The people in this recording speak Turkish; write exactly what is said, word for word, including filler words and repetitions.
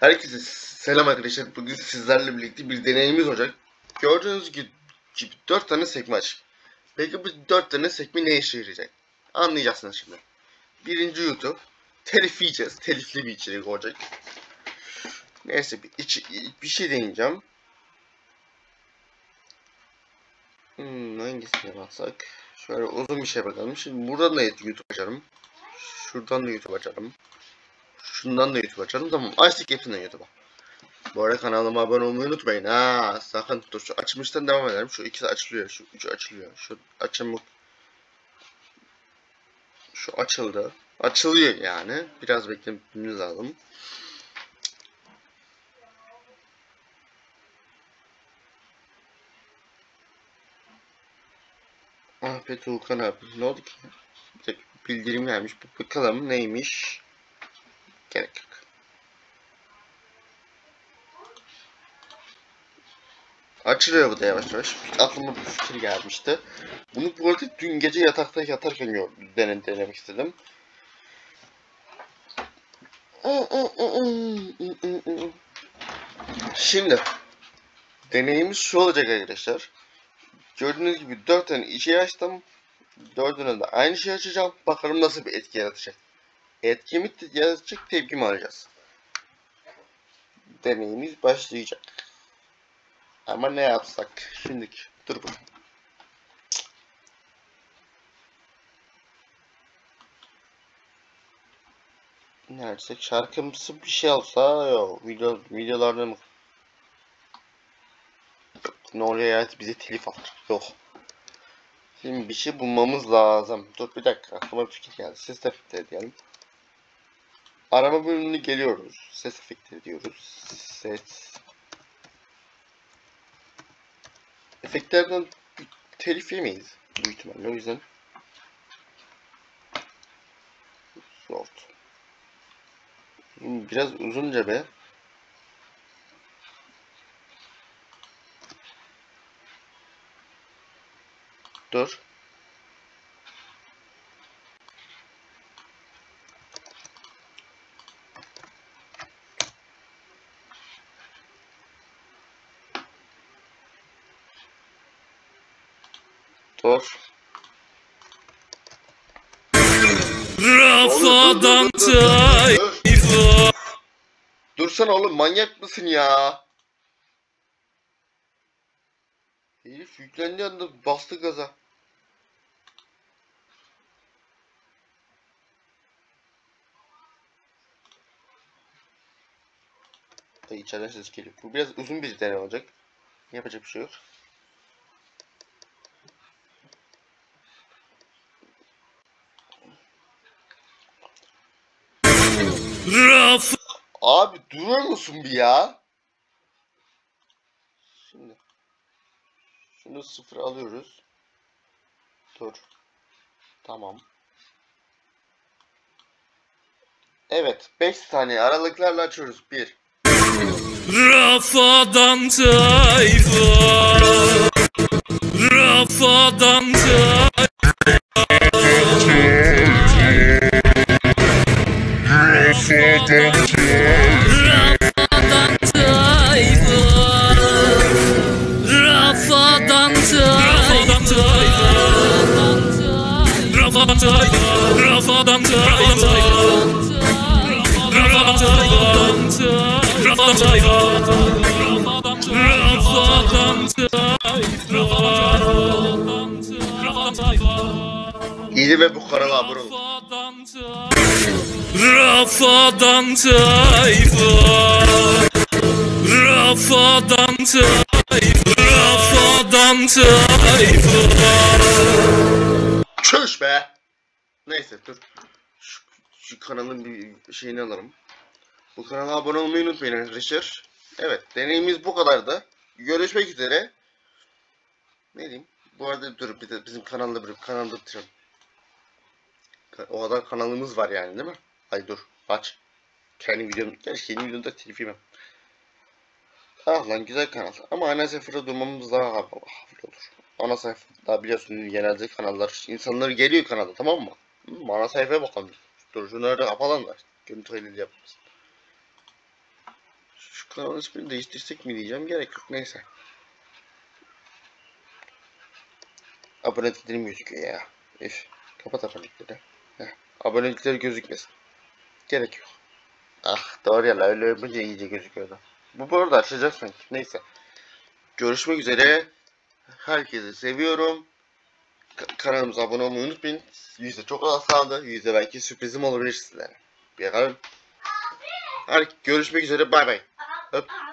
Herkese selam arkadaşlar. Bugün sizlerle birlikte bir deneyimiz olacak. Gördüğünüz gibi dört tane sekme açık. Peki bu dört tane sekme ne işe yarayacak? Anlayacaksınız şimdi. Birinci YouTube. Telif yiyeceğiz. Telifli bir içerik olacak. Neyse bir, içi, bir şey deneyeceğim. Hmm, hangisine baksak? Şöyle uzun bir şey bakalım. Şimdi buradan da YouTube açarım. Şuradan da YouTube açarım. Şundan da YouTube açarım. Tamam, açtık hepsinden YouTube'a. Bu arada kanalıma abone olmayı unutmayın. Ha, sakın dur, şu açmıştan devam edelim. Şu ikisi açılıyor, şu üçü açılıyor. Şu açılmak, şu açıldı. Açılıyor yani. Biraz beklememiz lazım. Ah be Tuğkan abi, ne oldu ki? Bir dakika, bildirim gelmiş. Bakalım neymiş? Gerek yok. Açılıyor bu da yavaş yavaş. Aklıma bir fikir gelmişti. Bunu bu arada dün gece yatakta yatarken gördüm, dene, denemek istedim. Şimdi deneyimiz şu olacak arkadaşlar. Gördüğünüz gibi dört tane işe açtım. Dördüne de aynı şey açacağım. Bakalım nasıl bir etki yaratacak. Etkimi yaratacak, tepkimi alacağız. Deneyimiz başlayacak. Ama ne yapsak? Şimdiki dur bakalım. Ne açsak? Şarkımsı bir şey olsa yok. Video, videolarda mı? Ne oluyor ya, bize telif alır. Yok. Şimdi bir şey bulmamız lazım. Dur bir dakika, aklıma bir fikir geldi. Ses efektleri diyelim. Arama bölümüne geliyoruz. Ses efektleri diyoruz. Ses. Efektlerden telif yemeyiz büyük ihtimalle, o yüzden. Soft. Biraz uzunca be. Dur. Dur. Rafadan tayfa. Dursana oğlum, manyak mısın ya? Herif yüklendi anda bastı gaza. Ay, içeriden ses geliyor. Bu biraz uzun bir deney olacak. Yapacak bir şey yok. Raf. Abi durur musun bir ya? Şimdi şunu sıfır alıyoruz. Dur. Tamam. Evet, beş saniye aralıklarla açıyoruz. bir. Rafadan tayfa. Rafadan tayfa. Rafadan tayfa. Rafadan tayfa. Rafadan tayfa. Rafadan tayfa. Rafadan tayfa. Rafadan tayfa. Rafadan tayfa. İyi ve bu kanala abone olun. Rafadan tayfa. Rafadan tayfa. Rafadan tayfa. Çüş be. Neyse dur. Şu, şu kanalın bir şeyini alalım. Bu kanala abone olmayı unutmayın arkadaşlar. Evet, deneyimiz bu kadardı. Görüşmek üzere. Ne diyeyim? Bu arada dur, bir de bizim kanalda bir kanalda bitireceğim. O kadar kanalımız var yani, değil mi? Ay dur, aç. Kendi videom, gerçi kendi videomda telif yemem. Ah lan, güzel kanal. Ama ana sayfada durmamız daha hafif olur. Ana sayfada biliyorsun genelde kanallar, insanlar geliyor kanalda, tamam mı? Hmm, ana sayfaya bakalım. Dur şunları da kapatalım da. Görüntü kaydıyla yapmasın. Şu kanalın ismini değiştirsek mi diyeceğim. Gerek yok. Neyse. Aboneliklerim gözüküyor ya. Üf. Kapat abonelikleri. Heh. Abonelikleri gözükmesin. Gerek yok. Ah doğru ya, öyle yapınca iyice gözüküyordu. Bu bu arada açacak sanki. Neyse. Görüşmek üzere. Herkesi seviyorum. Ka- kanalımıza abone olmayı unutmayın. Yüzde çok az kaldı. Yüzde belki sürprizim olabilir sizlere. Bir bakalım. Hadi görüşmek üzere. Bay bay. Öp.